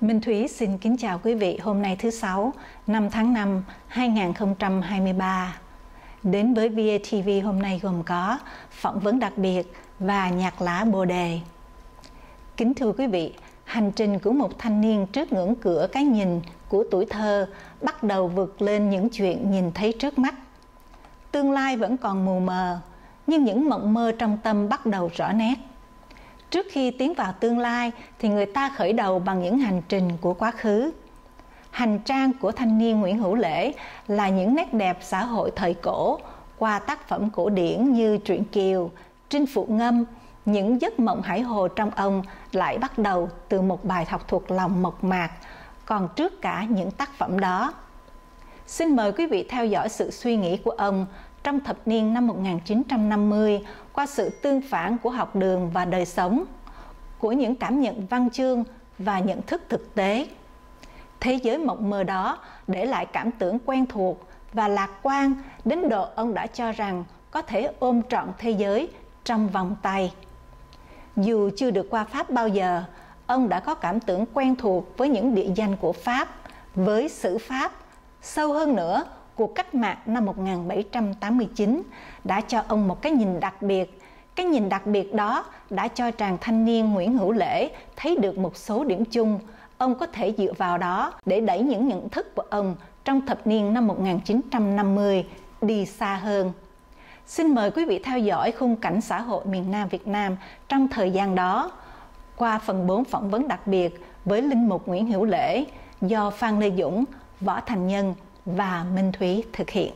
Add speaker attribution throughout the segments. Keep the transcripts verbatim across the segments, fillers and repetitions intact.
Speaker 1: Minh Thúy xin kính chào quý vị hôm nay thứ Sáu, năm tháng năm hai nghìn không trăm hai mươi ba. Đến với vê a tê vê hôm nay gồm có phỏng vấn đặc biệt và nhạc lá bồ đề. Kính thưa quý vị, hành trình của một thanh niên trước ngưỡng cửa cái nhìn của tuổi thơ bắt đầu vượt lên những chuyện nhìn thấy trước mắt. Tương lai vẫn còn mù mờ, nhưng những mộng mơ trong tâm bắt đầu rõ nét. Trước khi tiến vào tương lai thì người ta khởi đầu bằng những hành trình của quá khứ. Hành trang của thanh niên Nguyễn Hữu Lễ là những nét đẹp xã hội thời cổ qua tác phẩm cổ điển như Truyện Kiều, Trinh Phụ Ngâm. Những giấc mộng hải hồ trong ông lại bắt đầu từ một bài học thuộc lòng mộc mạc, còn trước cả những tác phẩm đó. Xin mời quý vị theo dõi sự suy nghĩ của ông trong thập niên năm một nghìn chín trăm năm mươi qua sự tương phản của học đường và đời sống, của những cảm nhận văn chương và nhận thức thực tế. Thế giới mộng mơ đó để lại cảm tưởng quen thuộc và lạc quan đến độ ông đã cho rằng có thể ôm trọn thế giới trong vòng tay. Dù chưa được qua Pháp bao giờ, ông đã có cảm tưởng quen thuộc với những địa danh của Pháp, với sử Pháp. Sâu hơn nữa, cuộc cách mạng năm một nghìn bảy trăm tám mươi chín đã cho ông một cái nhìn đặc biệt. Cái nhìn đặc biệt đó đã cho chàng thanh niên Nguyễn Hữu Lễ thấy được một số điểm chung. Ông có thể dựa vào đó để đẩy những nhận thức của ông trong thập niên năm một nghìn chín trăm năm mươi đi xa hơn. Xin mời quý vị theo dõi khung cảnh xã hội miền Nam Việt Nam trong thời gian đó qua phần bốn phỏng vấn đặc biệt với Linh mục Nguyễn Hữu Lễ do Phan Lê Dũng, Võ Thành Nhân và Minh Thúy thực hiện.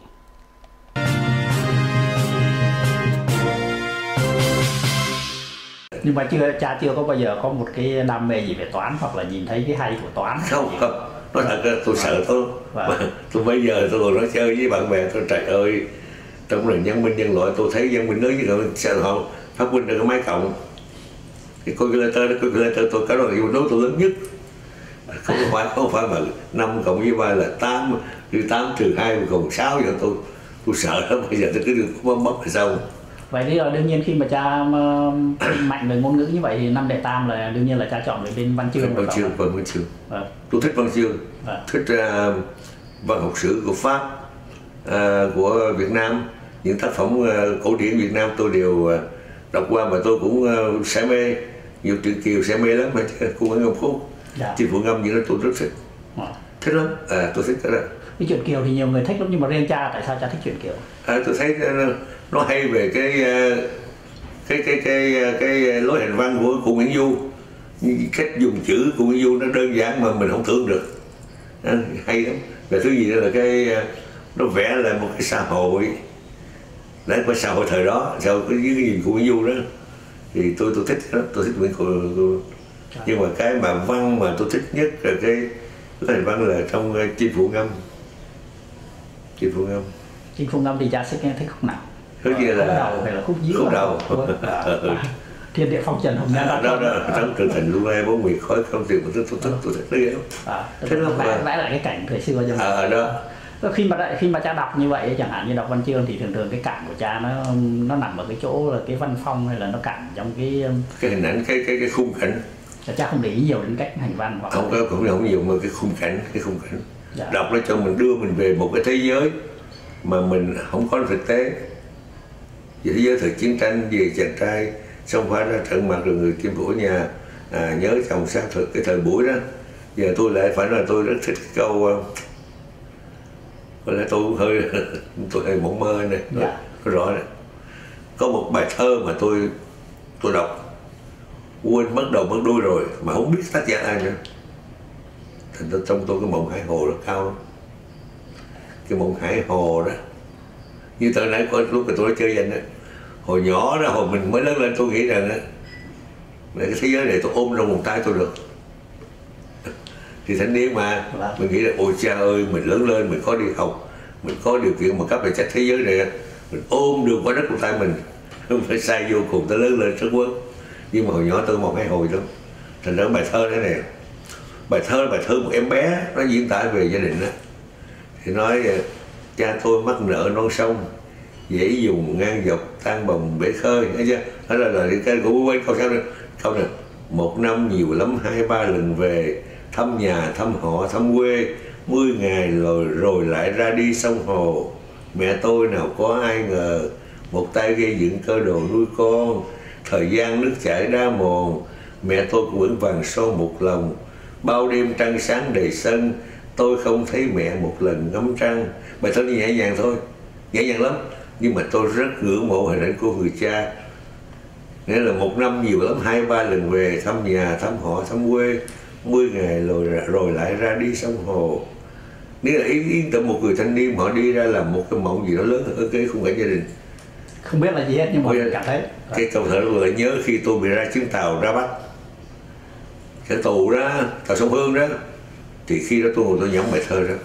Speaker 2: Nhưng mà chưa cha chưa có bao giờ có một cái đam mê gì về toán hoặc là nhìn thấy cái hay của toán?
Speaker 3: Không, không. Nói thật tôi sợ tôi. Vâng. Tôi bây giờ tôi còn nói chơi với bạn bè tôi, trời ơi, trong nền văn minh nhân loại tôi thấy văn minh nói với người sao họ phát minh được cái máy cộng. Cái calculator đó, calculator tôi cái đó là yếu tố tôi lớn nhất. Không phải không phải mà năm cộng với ba là tám, từ tám trừ hai còn sáu, giờ tôi tôi sợ lắm, bây giờ tôi cứ được mất mất là sao.
Speaker 2: Vậy thì đương nhiên khi mà cha mạnh về ngôn ngữ như vậy thì năm đệ tam là đương nhiên là cha chọn về bên văn chương.
Speaker 3: Văn chương, vâng, văn chương. Vâng. Tôi thích văn chương, vâng. Thích uh, văn học sử của Pháp, uh, của Việt Nam, những tác phẩm uh, cổ điển Việt Nam tôi đều uh, đọc qua, mà tôi cũng uh, say mê, nhiều Truyện Kiều say mê lắm, mà cũng ở Ngọc Phúc, dạ. Trinh Phụ Ngâm, những đó tôi rất thích, à. thích lắm, à, tôi thích cái đó.
Speaker 2: Cái Truyện Kiều thì nhiều người thích lắm, nhưng mà riêng cha tại sao cha thích Truyện Kiều?
Speaker 3: À, tôi thấy uh, nó hay về cái cái cái cái cái, cái lối hành văn của cụ Nguyễn Du, cách dùng chữ của Nguyễn Du nó đơn giản mà mình không tưởng được, à, hay lắm. Và thứ gì đó là cái nó vẽ lại một cái xã hội, đấy, cái xã hội thời đó, sau cái dưới cái nhìn của Nguyễn Du đó thì tôi tôi thích đó, tôi thích Nguyễn Cụ. Nhưng mà cái mà văn mà tôi thích nhất là cái lối hành văn là trong Trinh Phụ Ngâm. Trinh Phụ Ngâm.
Speaker 2: Trinh Phụ Ngâm thì cha sẽ nghe thích khúc nào?
Speaker 3: Khúc kia là
Speaker 2: khúc đầu hay là khúc dưới?
Speaker 3: Khúc đầu.
Speaker 2: Thiên địa phong trần hồng nhan
Speaker 3: đó, đó, đó, trong trường thành luôn ai bốn miền khói không tiền một thứ tôi thích tôi thích đấy
Speaker 2: à, thích lắm, vẽ vẽ lại cái cảnh thời xưa cho
Speaker 3: à, đó.
Speaker 2: Khi mà khi mà cha đọc như vậy, chẳng hạn như đọc văn chương thì thường thường cái cảm của cha nó nó nằm ở cái chỗ là cái văn phong, hay là nó cảm trong cái
Speaker 3: cái hình ảnh, cái cái cái khung cảnh.
Speaker 2: Cha không để ý nhiều đến cách hành văn hoặc
Speaker 3: không có cũng không nhiều, mà cái khung cảnh, cái khung cảnh
Speaker 2: dạ.
Speaker 3: Đọc nó cho mình đưa mình về một cái thế giới mà mình không có thực tế, về thế giới thời chiến tranh, về chàng trai xông pha ra trận mặt rồi người Kim Phổ nhà à, nhớ chồng sát thực cái thời buổi đó. Giờ tôi lại phải nói là tôi rất thích cái câu, có lẽ tôi cũng hơi tôi hơi mộng mơ này, dạ. Có rõ đấy. Có một bài thơ mà tôi tôi đọc quên mất đầu mất đuôi rồi mà không biết tác giả ai nữa. Thành ra trong tôi cái mộng hải hồ rất cao lắm. Cái mộng hải hồ đó, như từ nãy có lúc mà tôi đã chơi danh đó, hồi nhỏ đó, hồi mình mới lớn lên tôi nghĩ rằng đó, cái thế giới này tôi ôm trong vòng tay tôi được. Thì thanh niên mà mình nghĩ là ôi cha ơi, mình lớn lên, mình có đi học, mình có điều kiện mà cấp về chắc thế giới này mình ôm được quả đất của tay mình, không phải sai vô cùng, tới lớn lên rất quên. Nhưng mà hồi nhỏ tôi một hai hồi lắm. Thành ra bài thơ đó này, bài thơ là bài thơ một em bé nó diễn tả về gia đình đó. Thì nói cha tôi mắc nợ non sông, dễ dùng ngang dọc tan bồng bể khơi, thấy chưa? Đó là, là cái của quên câu sau này, câu này một năm nhiều lắm hai ba lần về, thăm nhà, thăm họ, thăm quê, mươi ngày rồi, rồi lại ra đi sông hồ. Mẹ tôi nào có ai ngờ, một tay gây dựng cơ đồ nuôi con. Thời gian nước chảy đa mòn, mẹ tôi cũng vững vàng son một lòng. Bao đêm trăng sáng đầy sân, tôi không thấy mẹ một lần ngắm trăng. Bài thơ nhẹ nhàng thôi, nhẹ nhàng lắm, nhưng mà tôi rất ngưỡng mộ hình ảnh của người cha. Nghĩa là một năm nhiều lắm, hai ba lần về thăm nhà, thăm họ, thăm quê, mươi ngày rồi rồi lại ra đi sông hồ. Nghĩa là yên yên tĩnh một người thanh niên họ đi ra làm một cái mộng gì đó lớn hơn cái khung cảnh gia đình.
Speaker 2: Không biết là gì hết nhưng mà mình cảm thấy
Speaker 3: cái câu thơ vừa nhớ khi tôi bị ra chuyến tàu ra Bắc, cái tù đó, tàu sông Hương đó, thì khi đó tôi ngồi tôi nhẩm bài thơ đó.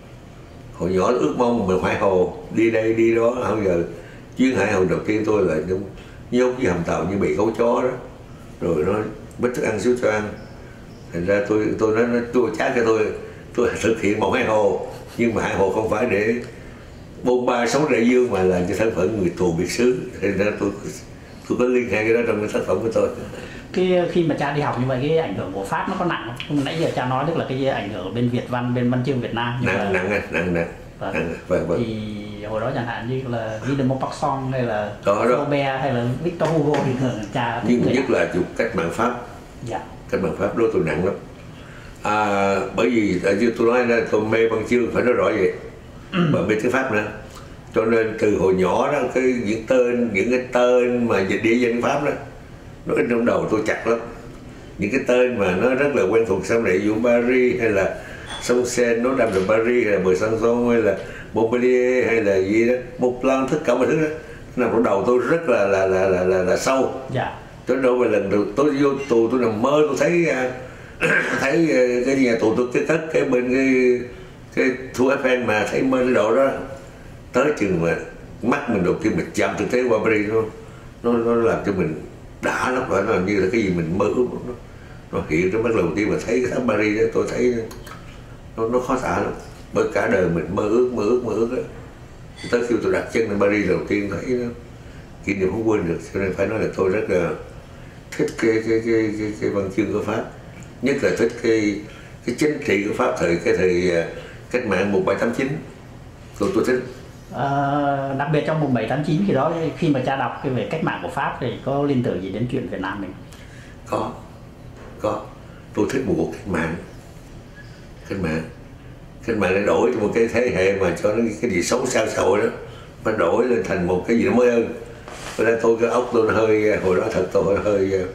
Speaker 3: Hồi nhỏ ước mong mình Hải Hồ đi đây đi đó, không giờ chuyến Hải Hồ đầu tiên tôi là nhốt với hầm tàu như bị gấu chó đó, rồi nó bít thức ăn xíu cho ăn. Thành ra tôi tôi nói tôi chát cho tôi tôi thực hiện một Hải Hồ, nhưng mà Hải Hồ không phải để bôn ba sống đại dương mà là cho thân phận người tù biệt xứ. Thành ra tôi tôi có liên hệ cái đó trong cái tác phẩm của tôi.
Speaker 2: Cái khi mà cha đi học như vậy, cái ảnh hưởng của Pháp nó có nặng không? Nãy giờ cha nói tức là cái ảnh hưởng bên Việt văn, bên văn chương Việt Nam
Speaker 3: nặng
Speaker 2: là...
Speaker 3: nặng nặng nặng
Speaker 2: Vâng.
Speaker 3: nặng vâng, vâng.
Speaker 2: Thì hồi đó chẳng hạn như là Guillermo Park Song hay là
Speaker 3: Robert
Speaker 2: hay là Victor Hugo thì thường cha
Speaker 3: nhưng nhất là chụp cách mạng Pháp.
Speaker 2: Dạ.
Speaker 3: Cách mạng Pháp đó tôi nặng lắm. À, bởi vì như tôi nói là tôi mê văn chương, phải nói rõ vậy, và mê tiếng Pháp nữa, cho nên từ hồi nhỏ đó cái những tên những cái tên mà dịch địa danh Pháp đó nó in trong đầu tôi chặt lắm. Những cái tên mà nó rất là quen thuộc sau này, ví dụ Paris hay là sông Seine, nó đâm được Paris hay là bờ sông Sông hay là Montpellier hay là gì đó, một plan tất cả mọi thứ đó nằm trong đầu tôi rất là là là là là, là sâu.
Speaker 2: Dạ.
Speaker 3: Cho nên về lần đầu tôi vô tù tôi nằm mơ tôi thấy thấy cái nhà tù tôi cái cất cái bên cái cái Tour Eiffel mà thấy mơ cái độ đó tới chừng mà mắt mình đầu tiên mình chạm thực tế qua Paris, nó nó nó làm cho mình đã lắm, phải nó như là cái gì mình mơ ước, nó, nó hiện trong mắt đầu tiên mà thấy cái tháp Paris đó tôi thấy nó nó khó tả lắm, bởi cả đời mình mơ ước mơ ước mơ ước đó. Tới khi tôi đặt chân lên Paris đầu tiên thấy nó kỷ niệm không quên được, cho nên phải nói là tôi rất là thích cái cái cái cái, cái văn chương của Pháp, nhất là thích cái cái chính trị của Pháp thời cái thời cách mạng một bảy tám chín, tôi tôi thích.
Speaker 2: À, đặc biệt trong một bảy tám chín khi đó, khi mà cha đọc cái về cách mạng của Pháp thì có liên tưởng gì đến chuyện Việt Nam mình?
Speaker 3: Có, có. Tôi thích một cuộc cách mạng, cách mạng, cách mạng để đổi cho một cái thế hệ mà cho nó cái gì xấu xa xã hội đó, nó đổi lên thành một cái gì nó mới hơn. Cho nên tôi cái óc tôi nó hơi hồi đó thật tôi hơi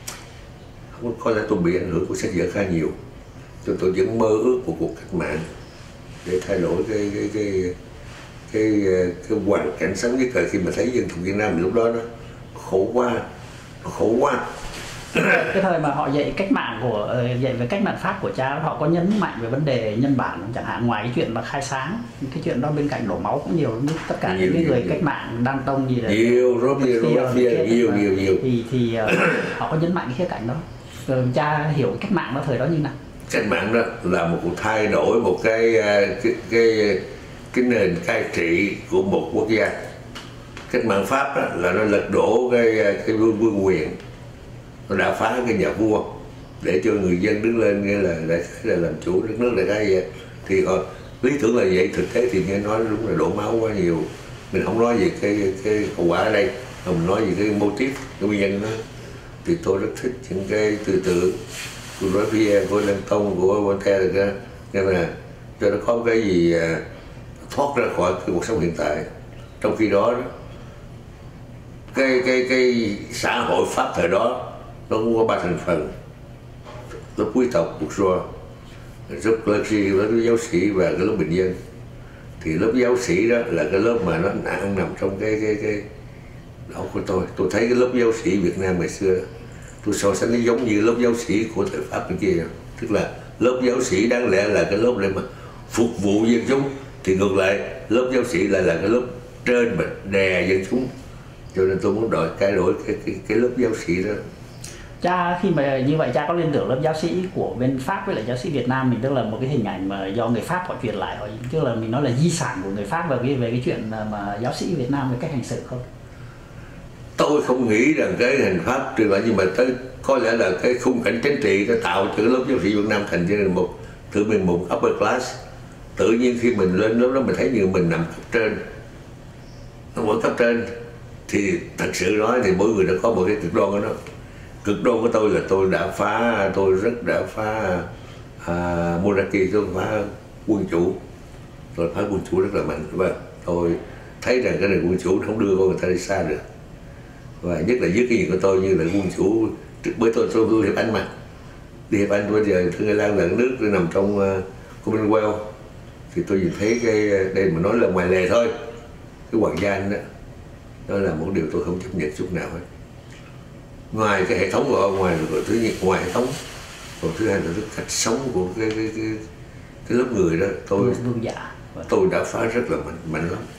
Speaker 3: không có lẽ tôi bị ảnh hưởng của sách vở khá nhiều, cho tôi vẫn mơ ước một cuộc cách mạng để thay đổi cái cái cái cái cái, cái hoàn cảnh sống, nhất là khi mà thấy dân thuộc Việt Nam lúc đó nó khổ quá, nó khổ quá.
Speaker 2: Cái thời mà họ dạy cách mạng của dạy về cách mạng Pháp của cha, họ có nhấn mạnh về vấn đề nhân bản chẳng hạn, ngoài cái chuyện mà khai sáng, cái chuyện đó bên cạnh đổ máu cũng nhiều, như tất cả nhiều, những cái người nhiều, cách mạng Đan Tông gì là
Speaker 3: nhiều, Robert Robespierre nhiều nhiều nhiều
Speaker 2: thì thì uh, họ có nhấn mạnh cái khía cạnh đó. Rồi cha hiểu cái cách mạng đó thời đó như nào?
Speaker 3: Cách mạng đó là một cuộc thay đổi một cái cái cái, cái nền cai trị của một quốc gia. Cách mạng Pháp đó là nó lật đổ cái cái vương vương quyền, nó đã phá cái nhà vua để cho người dân đứng lên, nghĩa là đại khái là làm chủ đất nước, đại khái vậy. Thì họ lý tưởng là vậy, thực tế thì nghe nói đúng là đổ máu quá nhiều. Mình không nói về cái cái hậu quả ở đây, mà mình nói về cái motif, cái nguyên nhân đó. Thì tôi rất thích những cái tư tưởng của Robespierre, của Đan Tông, của Voltaire ra, nên là cho nó có cái gì thoát ra khỏi cái cuộc sống hiện tại. Trong khi đó, đó cái cái cái xã hội Pháp thời đó nó cũng có ba thành phần: lớp quý tộc bourgeois, lớp clergy, lớp giáo sĩ và cái lớp bình dân. Thì lớp giáo sĩ đó là cái lớp mà nó ăn nằm trong cái cái cái đầu của tôi. Tôi thấy cái lớp giáo sĩ Việt Nam ngày xưa đó, tôi so sánh nó giống như lớp giáo sĩ của thời Pháp bên kia, tức là lớp giáo sĩ đáng lẽ là cái lớp để mà phục vụ dân chúng, thì ngược lại lớp giáo sĩ lại là cái lớp trên mà đè dân chúng. Cho nên tôi muốn đổi cái đổi cái, cái cái lớp giáo sĩ đó.
Speaker 2: Cha khi mà như vậy cha có liên tưởng lớp giáo sĩ của bên Pháp với lại giáo sĩ Việt Nam mình, tức là một cái hình ảnh mà do người Pháp họ truyền lại, họ tức là mình nói là di sản của người Pháp về cái về cái chuyện mà giáo sĩ Việt Nam về cách hành xử không?
Speaker 3: tôi không nghĩ rằng cái hành pháp truyền lại, nhưng mà tới có lẽ là cái khung cảnh chính trị nó tạo cho cái lớp giáo sĩ Việt Nam thành ra một thứ mình một upper class. Tự nhiên khi mình lên lớp đó mình thấy như mình nằm cấp trên, nó ở cấp trên thì thật sự nói thì mỗi người đã có một cái cực đoan của nó. Cực đoan của tôi là tôi đã phá, tôi rất đã phá uh, monarchy, tôi phá quân chủ, tôi phá quân chủ rất là mạnh, và tôi thấy rằng cái này quân chủ không đưa con người ta đi xa được. Và nhất là dưới cái nhìn của tôi như là quân chủ, bởi tôi tôi tôi hiệp Anh mà, đi hiệp Anh bây giờ Thương Ai Lan là nước tôi nằm trong uh, Commonwealth, thì tôi nhìn thấy cái đây mà nói là ngoài lề thôi, cái hoàng gia Anh đó, đó là một điều tôi không chấp nhận chút nào hết. Ngoài cái hệ thống của ngoài của thứ nhất ngoài hệ thống, còn thứ hai là cái cách sống của cái cái cái, cái lớp người đó, tôi
Speaker 2: vương giả,
Speaker 3: tôi đã phá rất là mạnh mạnh lắm.